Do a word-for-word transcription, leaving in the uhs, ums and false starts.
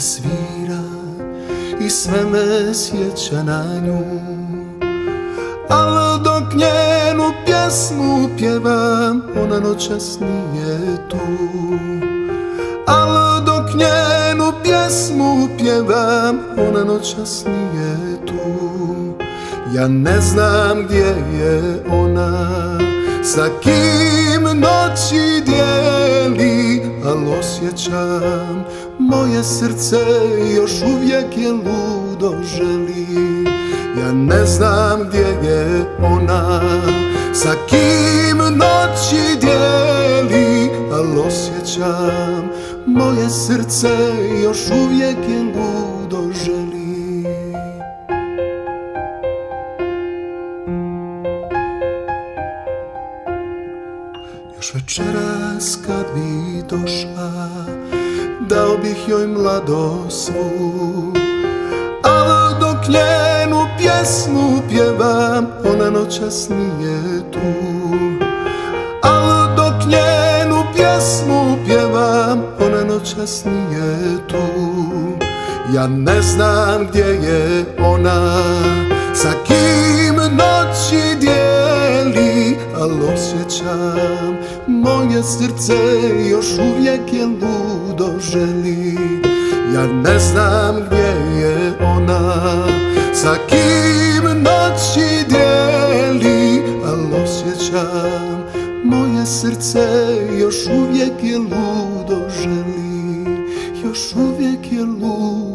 svira i sve me sjeća na nju. Al dok njenu pjesmu pjevam, ona noćas nije tu. Al dok njenu pjesmu pjevam, ona noćas nije tu. Ja ne znam gdje je ona, sa kim noći dijeli, al osjećam, moje srce još uvijek je ludo želi. Ja ne znam gdje je ona, sa kim noći dijeli, al osjećam, moje srce još uvijek je ludo želi. Još večeras kad bi došla, dao bih joj mladost svu. Al dok njenu pjesmu pjevam, ona noćas nije tu. Al dok njenu pjesmu pjevam, ona noćas nije tu. Ja ne znam gdje je ona, sa kim noći dijeli, al osjećam, moje srce još uvijek je ludo želi. Ja ne znam gdje je ona, sa kim noći dijeli, al osjećam, moje srce još uvijek je ludo želi. Još uvijek je ludo